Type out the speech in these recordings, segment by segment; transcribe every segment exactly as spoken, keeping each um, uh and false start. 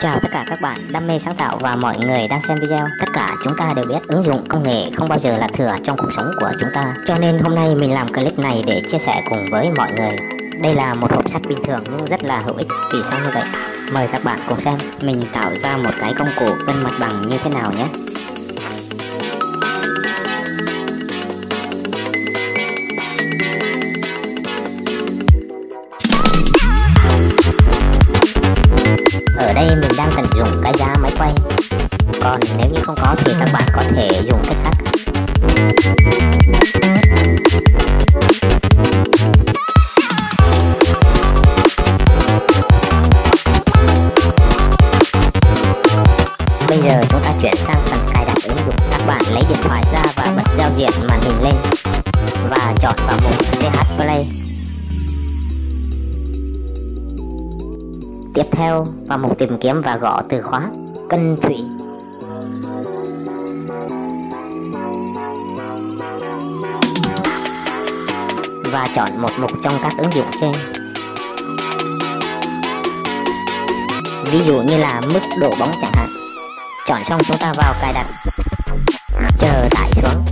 Chào tất cả các bạn đam mê sáng tạo và mọi người đang xem video. Tất cả chúng ta đều biết ứng dụng công nghệ không bao giờ là thừa trong cuộc sống của chúng ta. Cho nên hôm nay mình làm clip này để chia sẻ cùng với mọi người. Đây là một hộp sắt bình thường nhưng rất là hữu ích. Vì sao như vậy? Mời các bạn cùng xem mình tạo ra một cái công cụ cân mặt bằng như thế nào nhé. Ở đây mình đang tận dụng cái giá máy quay. Còn nếu như không có thì các bạn có thể dùng cách khác. Bây giờ chúng ta chuyển sang phần cài đặt ứng dụng. Các bạn lấy điện thoại ra và bật giao diện màn hình lên và chọn vào mục xê hát Play. Tiếp theo vào mục tìm kiếm và gõ từ khóa Cân Thủy. Và chọn một mục trong các ứng dụng trên. Ví dụ như là mức độ bóng chẳng hạn. Chọn xong chúng ta vào cài đặt, chờ tải xuống.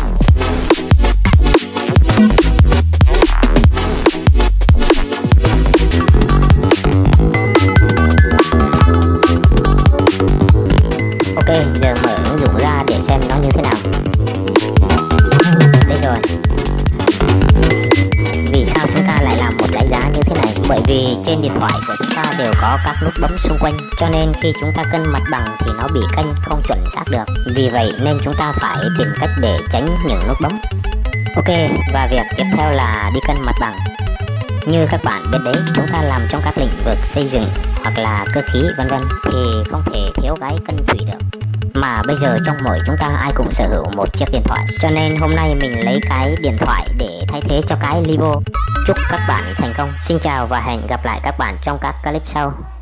Ok, giờ mở ứng dụng ra để xem nó như thế nào. Đây rồi. Vì sao chúng ta lại làm một cái giá như thế này? Bởi vì trên điện thoại của chúng ta đều có các nút bấm xung quanh, cho nên khi chúng ta cân mặt bằng thì nó bị canh không chuẩn xác được. Vì vậy nên chúng ta phải tìm cách để tránh những nút bấm. Ok, và việc tiếp theo là đi cân mặt bằng. Như các bạn biết đấy, chúng ta làm trong các lĩnh vực xây dựng hoặc là cơ khí vân vân thì không thể thiếu cái cân thủy được. Mà bây giờ trong mỗi chúng ta ai cũng sở hữu một chiếc điện thoại, cho nên hôm nay mình lấy cái điện thoại để thay thế cho cái Libo. Chúc các bạn thành công. Xin chào và hẹn gặp lại các bạn trong các clip sau.